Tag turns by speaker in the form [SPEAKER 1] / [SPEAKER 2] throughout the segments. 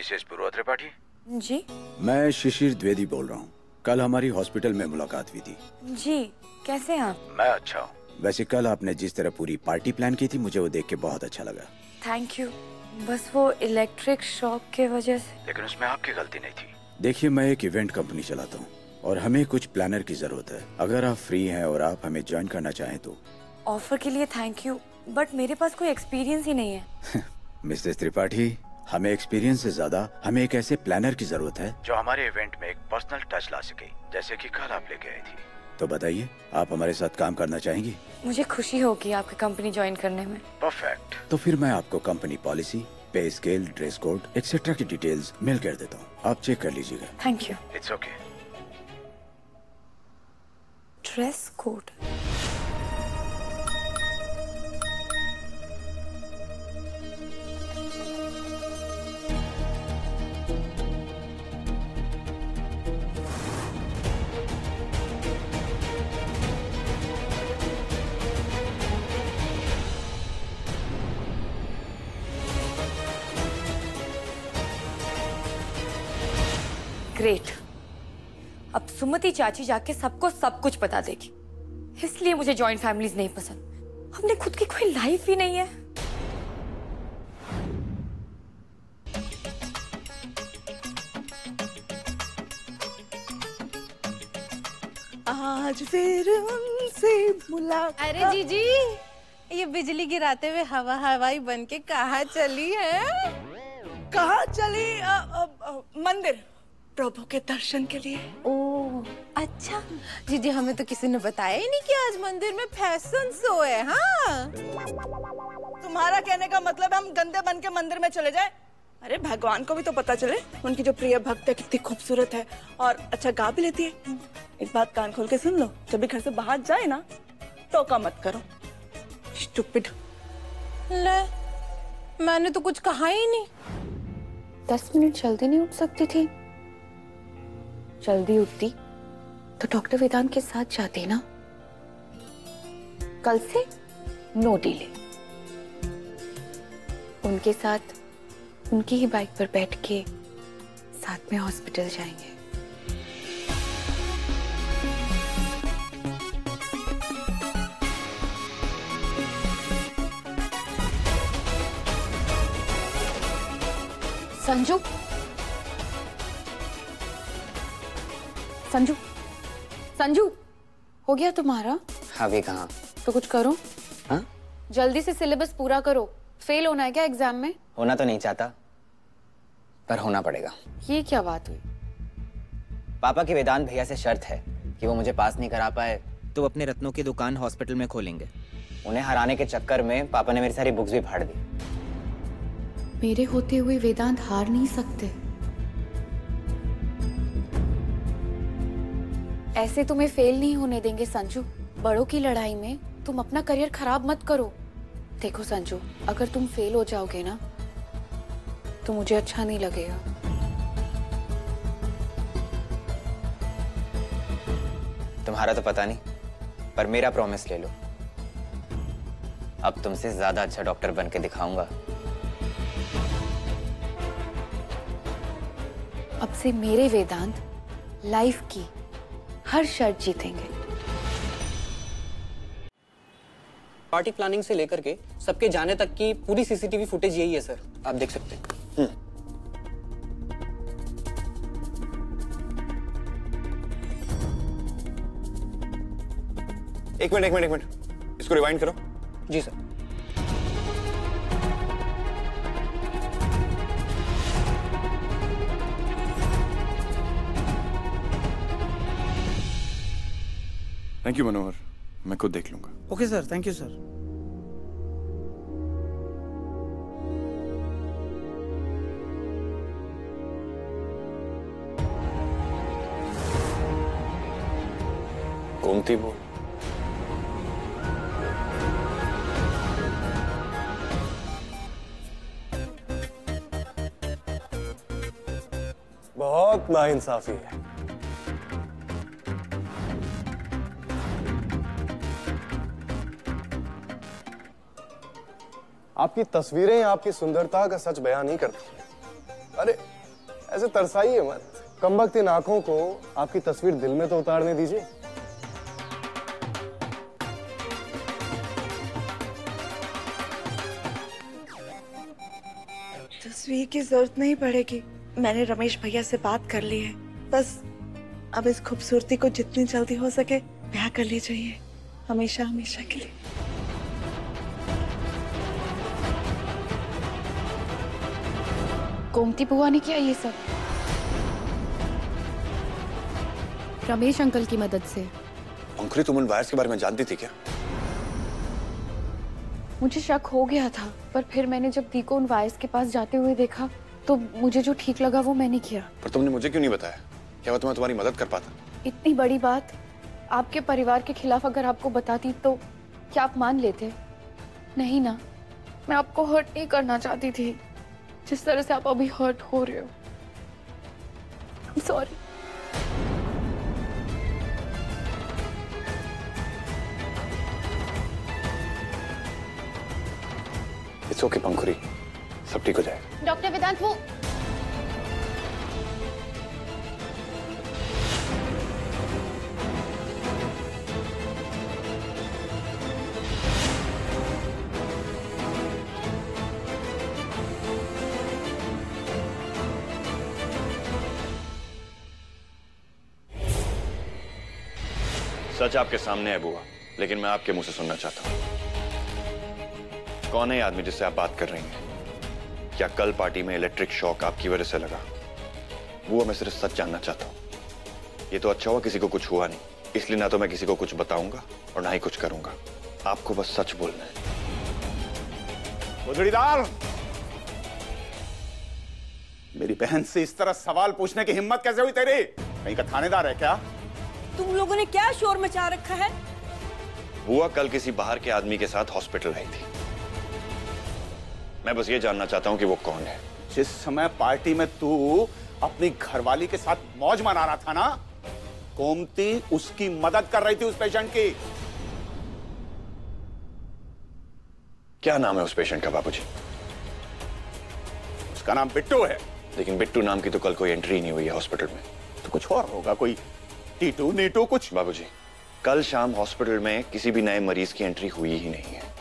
[SPEAKER 1] Mrs पूर्वा त्रिपाठी?
[SPEAKER 2] जी।
[SPEAKER 1] मैं शिशिर द्विवेदी बोल रहा हूँ। कल हमारी हॉस्पिटल में मुलाकात हुई थी।
[SPEAKER 2] जी, कैसे हैं आप?
[SPEAKER 1] मैं अच्छा हूँ। वैसे कल आपने जिस तरह पूरी पार्टी प्लान की थी, मुझे वो देख के बहुत अच्छा लगा।
[SPEAKER 2] Thank you. बस वो इलेक्ट्रिक शॉक के वजह से।
[SPEAKER 1] लेकिन उसमें आपकी गलती नहीं थी। देखिए, मैं एक इवेंट कंपनी चलाता हूँ और हमें कुछ प्लानर की जरूरत है। अगर आप फ्री हैं और आप हमें ज्वाइन करना चाहें तो।
[SPEAKER 2] ऑफर के लिए थैंक यू, बट मेरे पास कोई एक्सपीरियंस ही नहीं है।
[SPEAKER 1] मिसेस त्रिपाठी, हमें एक्सपीरियंस से ज्यादा हमें एक ऐसे प्लानर की जरूरत है जो हमारे इवेंट में एक पर्सनल टच ला सके, जैसे कि कल आप लेके आई थी। तो बताइए, आप हमारे साथ काम करना चाहेंगी?
[SPEAKER 2] मुझे खुशी होगी आपकी कंपनी ज्वाइन करने में।
[SPEAKER 1] परफेक्ट। तो फिर मैं आपको company policy, pay scale, dress code etcetera की डिटेल्स मेल कर देता हूँ। आप चेक कर लीजिएगा।
[SPEAKER 2] Thank you.
[SPEAKER 1] It's okay.
[SPEAKER 2] Dress code? Great. अब सुमति चाची जाके सबको सब कुछ बता देगी। इसलिए मुझे जॉइंट फैमिलीज नहीं पसंद। हमने खुद की कोई लाइफ ही नहीं है।
[SPEAKER 3] आज फिर उनसे मुलाकात।
[SPEAKER 4] अरे जीजी, ये बिजली गिराते हुए हवा हवाई बन के कहाँ चली है?
[SPEAKER 3] कहाँ चली? मंदिर, प्रभु के दर्शन के लिए।
[SPEAKER 4] ओह अच्छा। जीजी, हमें तो किसी ने बताया ही नहीं कि आज मंदिर में फैशन शो है। हाँ,
[SPEAKER 3] तुम्हारा कहने का मतलब हम गंदे बन के मंदिर में चले जाए? अरे भगवान को भी तो पता चले उनकी जो प्रिय भक्त है कितनी खूबसूरत है और अच्छा गा भी लेती है। एक बात कान खोल के सुन लो, जब भी घर से बाहर जाए ना, टोका मत करो। स्टूपिड।
[SPEAKER 4] ले, मैंने तो कुछ कहा ही नहीं।
[SPEAKER 2] 10 मिनट जल्दी नहीं उठ सकती थी? जल्दी उठती तो डॉक्टर वेदांत के साथ जाती ना। कल से नो डिले। उनके साथ उनकी ही बाइक पर बैठ के साथ में हॉस्पिटल जाएंगे। संजू, संजू, संजू, हो गया तुम्हारा?
[SPEAKER 5] अभी कहाँ?
[SPEAKER 2] तो कुछ करो।
[SPEAKER 5] हाँ?
[SPEAKER 2] जल्दी से सिलेबस पूरा करो। फेल होना है क्या एग्जाम में?
[SPEAKER 5] होना तो नहीं चाहता, पर होना पड़ेगा।
[SPEAKER 2] ये क्या बात हुई?
[SPEAKER 5] पापा की वेदांत भैया से शर्त है कि वो मुझे पास नहीं करा पाए
[SPEAKER 6] तो अपने रत्नों की दुकान हॉस्पिटल में खोलेंगे।
[SPEAKER 5] उन्हें हराने के चक्कर में पापा ने मेरी सारी बुक्स भी फाड़ दी।
[SPEAKER 2] मेरे होते हुए वेदांत हार नहीं सकते। ऐसे तुम्हें फेल नहीं होने देंगे संजू। बड़ों की लड़ाई में तुम अपना करियर खराब मत करो। देखो संजू, अगर तुम फेल हो जाओगे ना तो मुझे अच्छा नहीं लगेगा।
[SPEAKER 5] तुम्हारा तो पता नहीं, पर मेरा प्रॉमिस ले लो। अब तुमसे ज्यादा अच्छा डॉक्टर बन के दिखाऊंगा।
[SPEAKER 2] अब से मेरे वेदांत लाइफ की हर शर्त जीतेंगे।
[SPEAKER 7] पार्टी प्लानिंग से लेकर के सबके जाने तक की पूरी सीसीटीवी फुटेज यही है सर, आप देख सकते हैं।
[SPEAKER 8] एक मिनट, इसको रिवाइंड करो।
[SPEAKER 7] जी सर।
[SPEAKER 8] थैंक यू मनोहर, मैं खुद देख लूंगा।
[SPEAKER 7] Okay sir, thank you sir.
[SPEAKER 8] कौन थी वो?
[SPEAKER 9] बहुत नाइंसाफी है। आपकी तस्वीरें आपकी सुंदरता का सच बयान नहीं करती। अरे ऐसे तरसाइए मत, कमबख्त इन आंखों को आपकी तस्वीर दिल में तो उतारने दीजिए।
[SPEAKER 3] तस्वीर की जरूरत नहीं पड़ेगी, मैंने रमेश भैया से बात कर ली है। बस अब इस खूबसूरती को जितनी जल्दी हो सके ब्याह कर ली चाहिए, हमेशा हमेशा के लिए।
[SPEAKER 2] गोमती बुआ ने किया ये सब रमेश अंकल की मदद से।
[SPEAKER 8] पंखुड़ी, तुम उन वायर्स के बारे में जानती थी क्या?
[SPEAKER 2] मुझे शक हो गया था, पर फिर मैंने जब दी को उन वायर्स के पास जाते हुए देखा तो मुझे जो ठीक लगा वो मैंने किया।
[SPEAKER 8] पर तुमने मुझे क्यों नहीं बताया? क्या मैं तुम्हारी मदद कर पाता?
[SPEAKER 2] इतनी बड़ी बात आपके परिवार के खिलाफ अगर आपको बताती तो क्या आप मान लेते? नहीं ना, मैं आपको हर्ट नहीं करना चाहती थी जिस तरह से आप अभी हर्ट हो रहे हो। I'm sorry।
[SPEAKER 8] इट्स ओके पंखुड़ी, सब ठीक हो जाएगा।
[SPEAKER 2] डॉक्टर वेदांत, वो
[SPEAKER 8] सच आपके सामने है बुआ, लेकिन मैं आपके मुंह से सुनना चाहता हूं। कौन है ये आदमी जिससे आप बात कर रही हैं? क्या कल पार्टी में इलेक्ट्रिक शॉक आपकी वजह से लगा? बुआ, मैं सिर्फ सच जानना चाहता हूं। ये तो अच्छा हुआ किसी को कुछ हुआ नहीं, इसलिए ना तो मैं किसी को कुछ बताऊंगा और ना ही कुछ करूंगा। आपको बस सच बोलना है।
[SPEAKER 10] गुजरीदार, मेरी बहन से इस तरह सवाल पूछने की हिम्मत कैसे हुई तेरी? कहीं का थानेदार है क्या?
[SPEAKER 3] तुम लोगों ने क्या शोर मचा रखा है?
[SPEAKER 8] बुआ कल किसी बाहर के आदमी के साथ हॉस्पिटल आई थी। मैं बस ये जानना चाहता हूं कि वो कौन है।
[SPEAKER 10] जिस समय पार्टी में तू अपनी घरवाली के साथ मौज मना रहा था ना, गोमती उसकी मदद कर रही थी, उस पेशेंट की।
[SPEAKER 8] क्या नाम है उस पेशेंट का बाबूजी?
[SPEAKER 10] उसका नाम बिट्टू है।
[SPEAKER 8] लेकिन बिट्टू नाम की तो कल कोई एंट्री नहीं हुई है हॉस्पिटल में।
[SPEAKER 10] तो कुछ और होगा, कोई टीटू नीटू कुछ।
[SPEAKER 8] बाबूजी, कल शाम हॉस्पिटल में किसी भी नए मरीज की एंट्री हुई ही नहीं है।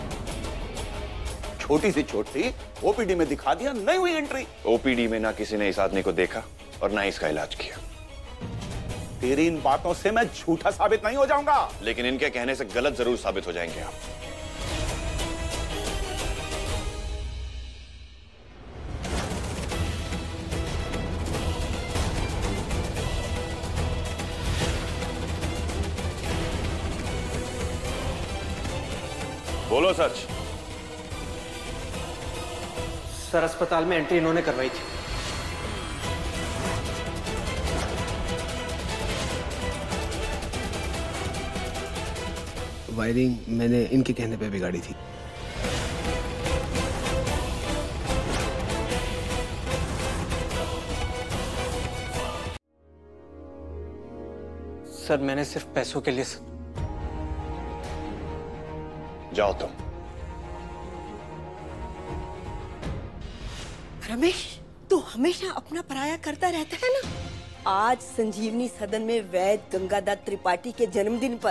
[SPEAKER 10] छोटी सी छोटी ओपीडी में दिखा दिया, नहीं हुई एंट्री।
[SPEAKER 8] ओपीडी में ना किसी ने इस आदमी को देखा और ना इसका इलाज किया।
[SPEAKER 10] तेरी इन बातों से मैं झूठा साबित नहीं हो जाऊंगा,
[SPEAKER 8] लेकिन इनके कहने से गलत जरूर साबित हो जाएंगे आप। बोलो सच।
[SPEAKER 7] सर, अस्पताल में एंट्री इन्होंने करवाई थी।
[SPEAKER 9] वायरिंग मैंने इनके कहने पे बिगाड़ी थी।
[SPEAKER 7] सर, मैंने सिर्फ पैसों के लिए
[SPEAKER 8] जाओ तुम।
[SPEAKER 11] रमेश, तू हमेशा अपना पराया करता रहता है ना। आज संजीवनी सदन में वैद्य गंगादत्त त्रिपाठी के जन्मदिन पर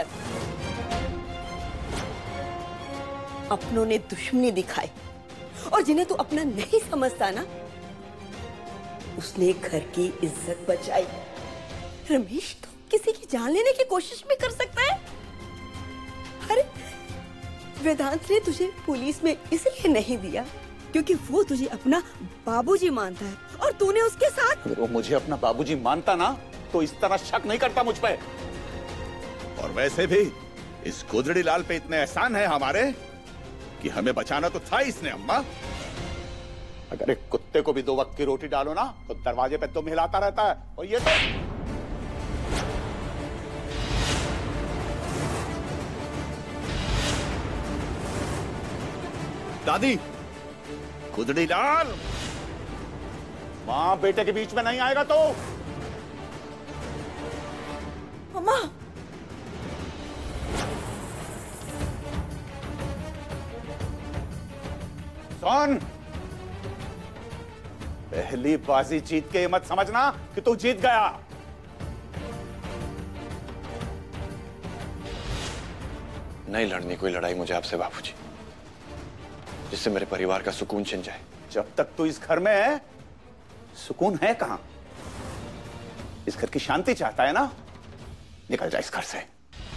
[SPEAKER 11] अपनों ने दुश्मनी दिखाई और जिन्हें तू अपना नहीं समझता ना, उसने घर की इज्जत बचाई। रमेश, तू किसी की जान लेने की कोशिश भी कर सकता है। अरे, वेदांत ने तुझे पुलिस में इसलिए नहीं दिया क्योंकि वो तुझे अपना बाबूजी मानता है और तूने उसके साथ।
[SPEAKER 10] अगर वो मुझे अपना बाबूजी मानता ना तो इस तरह शक नहीं करता मुझ पे। और वैसे भी इस गुजरी लाल पे इतने एहसान है हमारे कि हमें बचाना तो था इसने। अम्मा, अगर एक कुत्ते को भी 2 वक्त की रोटी डालो ना तो दरवाजे पे तुम हिलाता रहता है, और ये तो दादी, गुजरी लाल माँ बेटे के बीच में नहीं आएगा तो।
[SPEAKER 11] अम्मा,
[SPEAKER 10] सुन, पहली बाजी जीत के मत समझना कि तू जीत गया।
[SPEAKER 8] नहीं लड़नी कोई लड़ाई मुझे आपसे बाबूजी, जिससे मेरे परिवार का सुकून छिन जाए।
[SPEAKER 10] जब तक तू इस घर में है, सुकून है कहां? इस घर की शांति चाहता है ना? निकल जा इस घर से।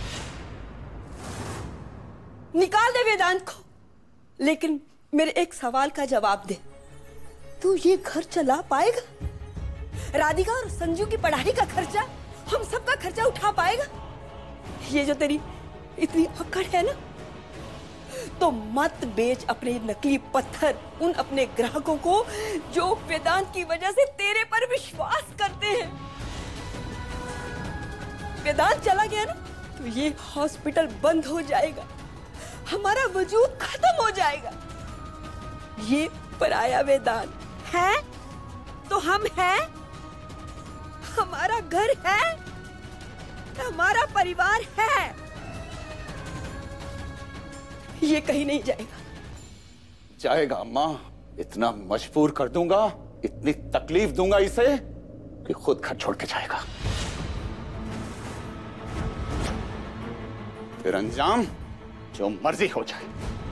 [SPEAKER 11] निकाल दे वेदांत को, लेकिन मेरे एक सवाल का जवाब दे। तू ये घर चला पाएगा? राधिका और संजू की पढ़ाई का खर्चा, हम सबका खर्चा उठा पाएगा? ये जो तेरी इतनी अकड़ है ना, तो मत बेच अपने नकली पत्थर उन अपने ग्राहकों को जो वेदांत की वजह से तेरे पर विश्वास करते हैं। वेदांत चला गया ना, तो ये हॉस्पिटल बंद हो जाएगा, हमारा वजूद खत्म हो जाएगा। ये पराया वेदांत है तो हम हैं, हमारा घर है, हमारा परिवार है, ये कहीं नहीं जाएगा।
[SPEAKER 10] जाएगा अम्मा, इतना मजबूर कर दूंगा, इतनी तकलीफ दूंगा इसे कि खुद घर छोड़ के जाएगा। फिर अंजाम जो मर्जी हो जाए।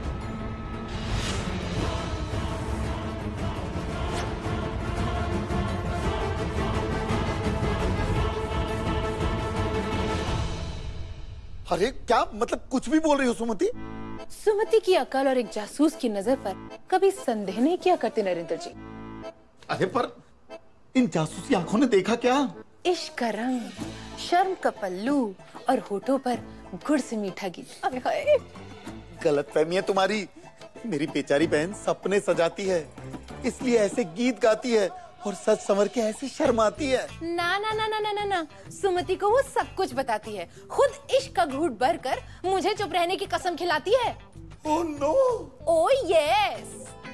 [SPEAKER 12] अरे क्या मतलब, कुछ भी बोल रही हो सुमति?
[SPEAKER 4] सुमति की अकल और एक जासूस की नजर पर कभी संदेह नहीं किया करते नरेंद्र जी।
[SPEAKER 12] अरे पर इन जासूसी आंखों ने देखा क्या?
[SPEAKER 4] इश्क का रंग, शर्म का पल्लू और होठों पर गुड़ से मीठा गीत।
[SPEAKER 12] गलतफहमी है तुम्हारी। मेरी बेचारी बहन सपने सजाती है, इसलिए ऐसे गीत गाती है, और सच संवर के ऐसे शर्माती है।
[SPEAKER 4] ना ना ना ना ना ना ना, सुमति को वो सब कुछ बताती है, खुद इश्क का घूंट भरकर मुझे चुप रहने की कसम खिलाती है।
[SPEAKER 12] Oh no,
[SPEAKER 4] oh yes.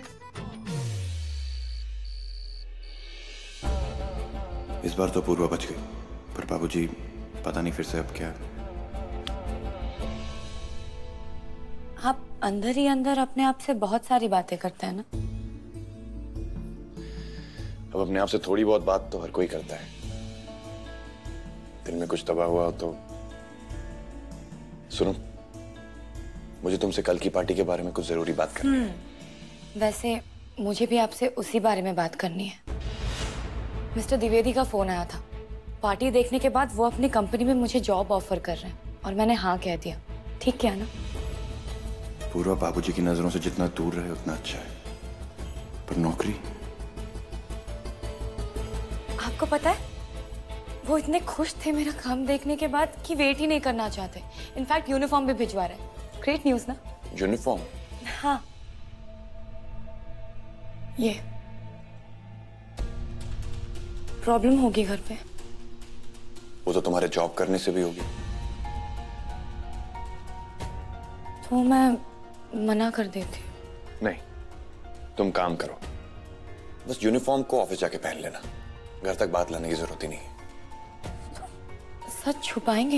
[SPEAKER 8] इस बार तो पूर्वा बच गई, पर बाबूजी पता नहीं फिर से अब क्या।
[SPEAKER 13] आप अंदर ही अंदर अपने आप से बहुत सारी बातें करते हैं ना?
[SPEAKER 8] अब अपने आप से थोड़ी बहुत बात तो हर कोई करता है। दिल में कुछ दबा हुआ हो तो। सुनो, मुझे तुमसे कल की पार्टी के बारे में कुछ जरूरी बात करनी है।
[SPEAKER 13] वैसे मुझे भी आपसे उसी बारे में बात करनी है। मिस्टर द्विवेदी का फोन आया था, पार्टी देखने के बाद वो अपनी कंपनी में मुझे जॉब ऑफर कर रहे हैं, और मैंने हाँ कह दिया। ठीक क्या ना?
[SPEAKER 8] पूर्वा बाबूजी की नजरों से जितना दूर रहे उतना अच्छा है, पर नौकरी।
[SPEAKER 13] आपको पता है, वो इतने खुश थे मेरा काम देखने के बाद कि वेट ही नहीं करना चाहते। इनफैक्ट यूनिफॉर्म भी भिजवा रहे। ग्रेट न्यूज़ ना?
[SPEAKER 8] यूनिफॉर्म?
[SPEAKER 13] हाँ, ये प्रॉब्लम होगी घर पे।
[SPEAKER 8] वो तो तुम्हारे जॉब करने से भी होगी।
[SPEAKER 13] तो मैं मना कर देती।
[SPEAKER 8] नहीं, तुम काम करो, बस यूनिफॉर्म को ऑफिस जाके पहन लेना, घर तक बात लाने की जरूरत ही नहीं है।
[SPEAKER 13] सच छुपाएंगे?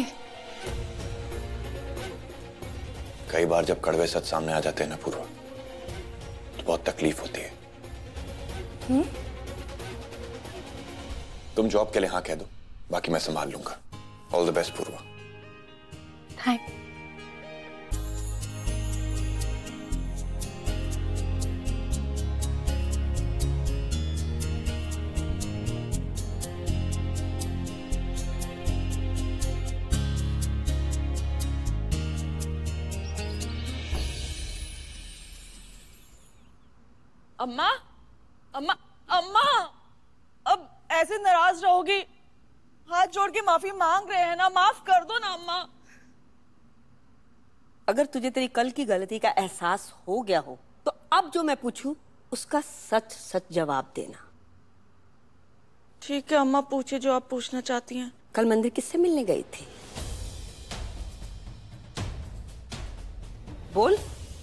[SPEAKER 8] कई बार जब कड़वे सच सामने आ जाते हैं ना पूर्वा, तो बहुत तकलीफ होती है। तुम जॉब के लिए हाँ कह दो, बाकी मैं संभाल लूंगा। All the best Purva.
[SPEAKER 13] Thank.
[SPEAKER 3] अम्मा, अम्मा, अम्मा, अब ऐसे नाराज रहोगी? हाथ जोड़ के माफी मांग रहे हैं ना, माफ कर दो ना अम्मा।
[SPEAKER 11] अगर तुझे तेरी कल की गलती का एहसास हो गया हो, तो अब जो मैं पूछूं उसका सच सच जवाब देना।
[SPEAKER 3] ठीक है अम्मा, पूछे जो आप पूछना चाहती हैं।
[SPEAKER 11] कल मंदिर किससे मिलने गई थी? बोल।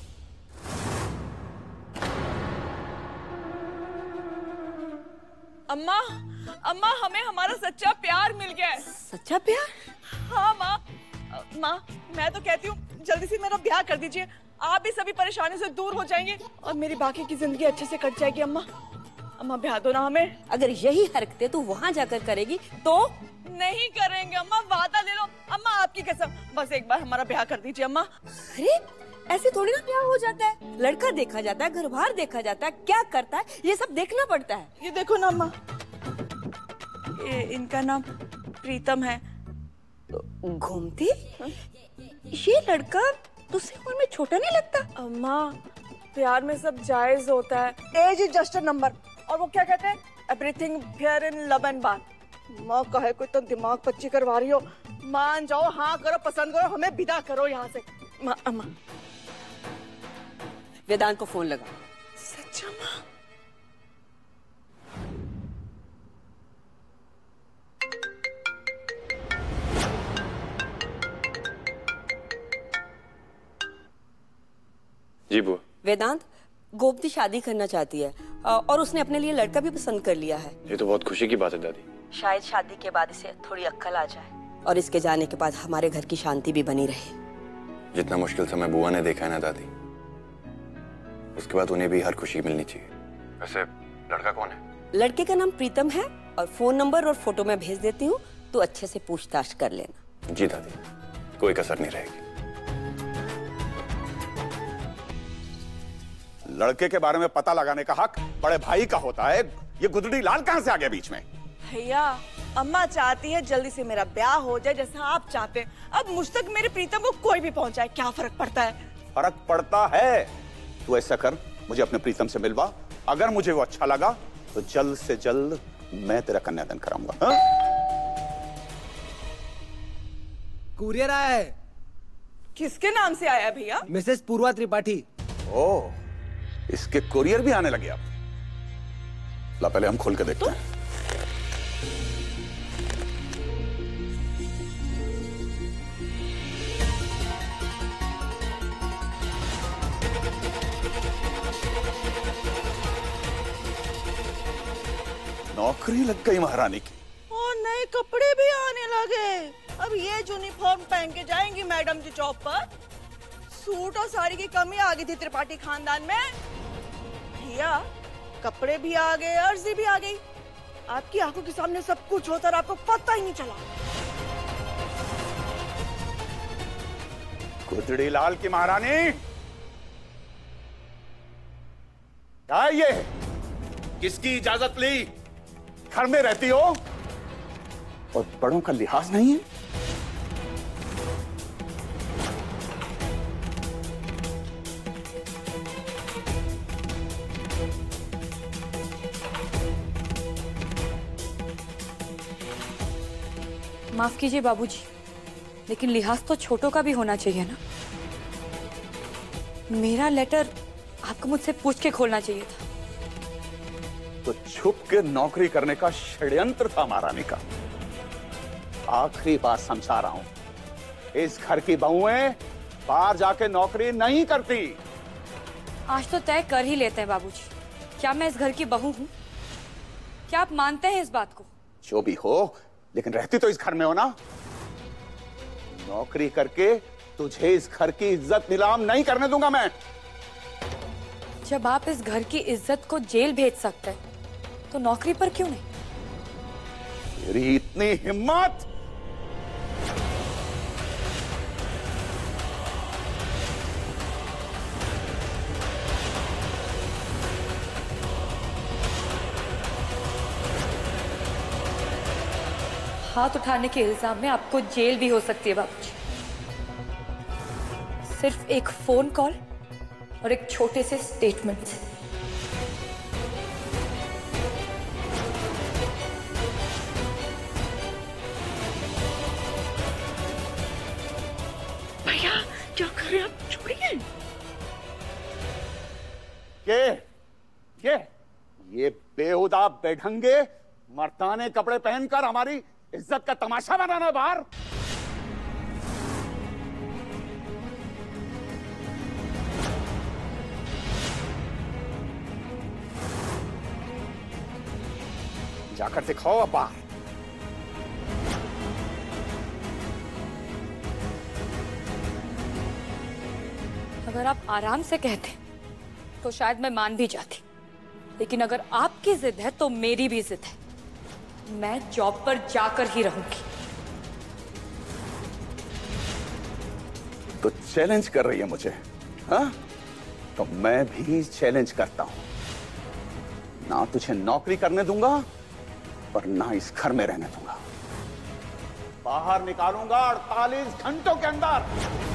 [SPEAKER 3] अम्मा, अम्मा, हमें हमारा सच्चा प्यार मिल गया है।
[SPEAKER 11] सच्चा प्यार?
[SPEAKER 3] हाँ माँ, माँ मैं तो कहती हूँ जल्दी से मेरा ब्याह कर दीजिए, आप भी सभी परेशानी से दूर हो जाएंगे और मेरी बाकी की जिंदगी अच्छे से कट जाएगी। अम्मा, अम्मा ब्याह दो ना हमें।
[SPEAKER 11] अगर यही हरकतें तू वहाँ जाकर करेगी तो?
[SPEAKER 3] नहीं करेंगे अम्मा, वादा ले लो अम्मा, आपकी कसम, बस एक बार हमारा ब्याह कर दीजिए अम्मा।
[SPEAKER 11] अरे ऐसे थोड़ी ना ब्याह हो जाता है, लड़का देखा जाता है, घर बार देखा जाता है, क्या करता है ये सब देखना पड़ता है।
[SPEAKER 3] ये देखो ना अम्मा, ये इनका नाम प्रीतम है।
[SPEAKER 11] घूमती ये लड़का तुझसे उम्र में छोटा नहीं लगता?
[SPEAKER 3] अम्मा प्यार में सब जायज होता है, age is just a number. और वो क्या कहते हैं, everything fair in love and war. माँ कहे कोई तो दिमाग पच्ची करवा रही हो, मान जाओ, हाँ करो, पसंद करो, हमें विदा करो यहाँ से। अम्मा
[SPEAKER 11] वेदांत को फोन लगा।
[SPEAKER 3] सच्चा माँ?
[SPEAKER 8] जी बुआ।
[SPEAKER 11] वेदांत, गोमती शादी करना चाहती है और उसने अपने लिए लड़का भी पसंद कर लिया है।
[SPEAKER 8] ये तो बहुत खुशी की बात है दादी।
[SPEAKER 11] शायद शादी के बाद इसे थोड़ी अक्ल आ जाए और इसके जाने के बाद हमारे घर की शांति भी बनी रहे।
[SPEAKER 8] जितना मुश्किल समय बुआ ने देखा है ना दादी, उसके बाद उन्हें भी हर खुशी मिलनी चाहिए। वैसे लड़का कौन है?
[SPEAKER 11] लड़के का नाम प्रीतम है और फोन नंबर और फोटो मैं भेज देती हूँ, तो अच्छे से पूछताछ कर लेना।
[SPEAKER 8] जी दादी, कोई कसर नहीं रहेगी।
[SPEAKER 10] लड़के के बारे में पता लगाने का हक बड़े भाई का होता है। ये गुदड़ी लाल कहां से आ गया बीच में?
[SPEAKER 3] भैया अम्मा चाहती है जल्दी से मेरा ब्याह हो जाए जैसा आप चाहते हैं। अब मुझ तक मेरे प्रीतम को कोई भी पहुंचाए, क्या फर्क पड़ता है?
[SPEAKER 10] फर्क पड़ता है। तू ऐसा कर, मुझे अपने प्रीतम से मिलवा, अगर मुझे वो अच्छा लगा तो जल्द से जल्द मैं तेरा कन्यादान कराऊंगा। हाँ?
[SPEAKER 14] कुरियर आया है।
[SPEAKER 3] किसके नाम से आया भैया?
[SPEAKER 14] मिसेस पूर्वा त्रिपाठी।
[SPEAKER 10] ओह, इसके कुरियर भी आने लगे अब। ला पहले हम खोल के देखते हैं। नौकरी लग गई महारानी की।
[SPEAKER 3] और नए कपड़े भी आने लगे। अब ये यूनिफॉर्म पहन के जाएंगी मैडम जी जॉब पर। सूट और साड़ी की कमी आ गई थी त्रिपाठी खानदान में। भैया कपड़े भी आ गए, अर्जी भी आ गई। आपकी आंखों के सामने सब कुछ होता और आपको पता ही नहीं चला।
[SPEAKER 10] गुदड़ी लाल की महारानी, क्या ये? किसकी इजाजत ली? घर में रहती हो और बड़ों का लिहाज नहीं है?
[SPEAKER 13] माफ कीजिए बाबूजी, लेकिन लिहाज तो छोटों का भी होना चाहिए ना। मेरा लेटर आपको मुझसे पूछ के खोलना चाहिए था।
[SPEAKER 10] तो छुप के नौकरी करने का षड्यंत्र था महारानी का। आखिरी बार समझा रहा हूं, इस घर की बहुएं बाहर जाके नौकरी नहीं करती।
[SPEAKER 13] आज तो तय कर ही लेते हैं बाबूजी। क्या मैं इस घर की बहू हूँ? क्या आप मानते हैं इस बात को?
[SPEAKER 10] जो भी हो, लेकिन रहती तो इस घर में हो ना। नौकरी करके तुझे इस घर की इज्जत नीलाम नहीं करने दूंगा मैं।
[SPEAKER 13] जब आप इस घर की इज्जत को जेल भेज सकते हैं, तो नौकरी पर क्यों नहीं?
[SPEAKER 10] तेरी इतनी हिम्मत!
[SPEAKER 13] हाथ उठाने के इल्जाम में आपको जेल भी हो सकती है बाबूजी। सिर्फ एक फोन कॉल और एक छोटे से स्टेटमेंट से।
[SPEAKER 3] भैया क्या कर रहे हैं आप? छोड़िए।
[SPEAKER 10] ये बेहुदा बेढंगे मर्दाने कपड़े पहनकर हमारी इज्जत का तमाशा बनाना बाहर। जाकर दिखाओ अब बाहर।
[SPEAKER 13] अगर आप आराम से कहते तो शायद मैं मान भी जाती, लेकिन अगर आपकी जिद है तो मेरी भी जिद है। मैं जॉब पर जाकर ही रहूंगी।
[SPEAKER 10] तो चैलेंज कर रही है मुझे, हाँ? तो मैं भी चैलेंज करता हूं। ना तुझे नौकरी करने दूंगा और ना इस घर में रहने दूंगा। बाहर निकालूंगा 48 घंटों के अंदर।